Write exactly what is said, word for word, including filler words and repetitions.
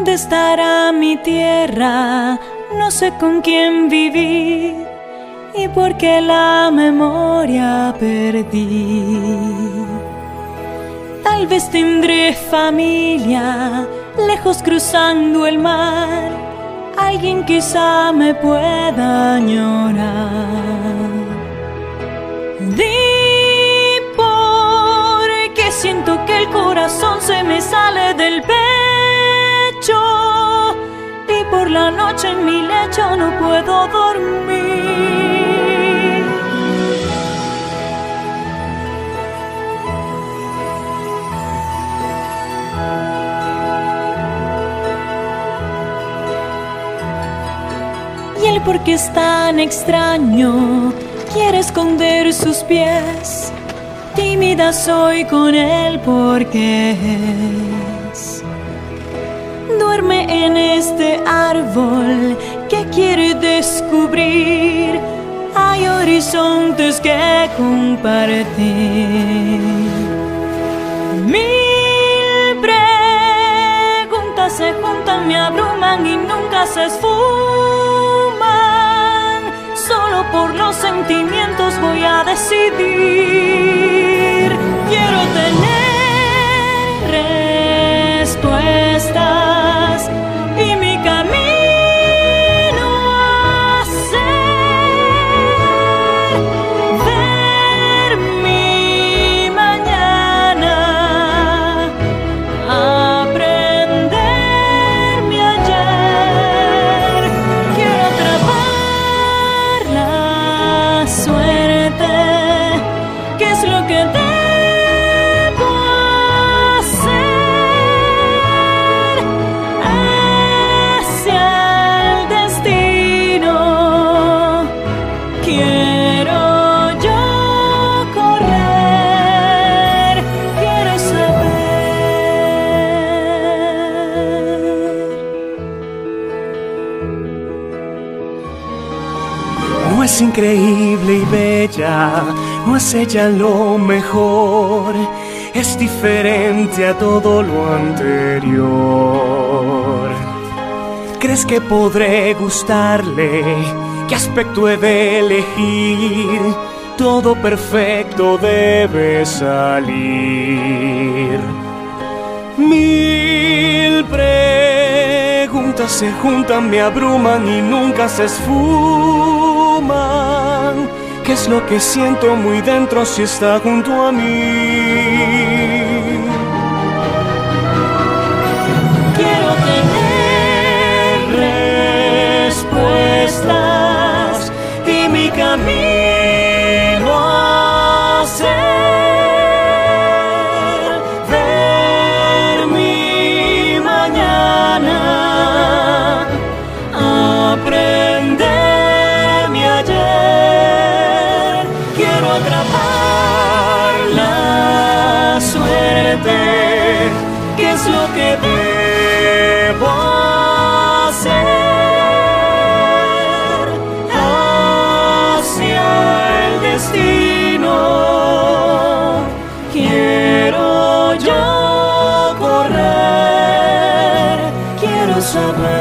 ¿Dónde estará mi tierra? No sé con quién viví y por qué la memoria perdí. Tal vez tendré familia lejos cruzando el mar, alguien quizá me pueda añorar. Di por qué siento que el corazón se me sale del pecho y por la noche en mi lecho no puedo dormir. Y él, porque es tan extraño, quiere esconder sus pies. Tímida soy con él porque es. Duerme en este árbol que quiere descubrir. Hay horizontes que compartir. Mil preguntas se juntan, me abruman y nunca se esfuman. Solo por los sentimientos voy a decidir. Quiero tener respuestas y mi camino hacer, ver mi mañana, aprender mi ayer. Quiero atrapar la suerte, ¿qué es lo que debo hacer? Hacia el destino quiero yo correr, quiero saber. No es increíble y bella, no es ella lo mejor, es diferente a todo lo anterior. ¿Crees que podré gustarle? ¿Qué aspecto he de elegir? Todo perfecto debe salir. Mil preguntas se juntan, me abruman y nunca se esfuman. ¿Qué es lo que siento muy dentro si está junto a mí? Quiero tener respuestas y mi camino hacer, ver mi mañana, aprender mi ayer. Quiero atrapar la suerte, ¿qué es lo que debo hacer? Hacia el destino quiero yo correr, quiero saber.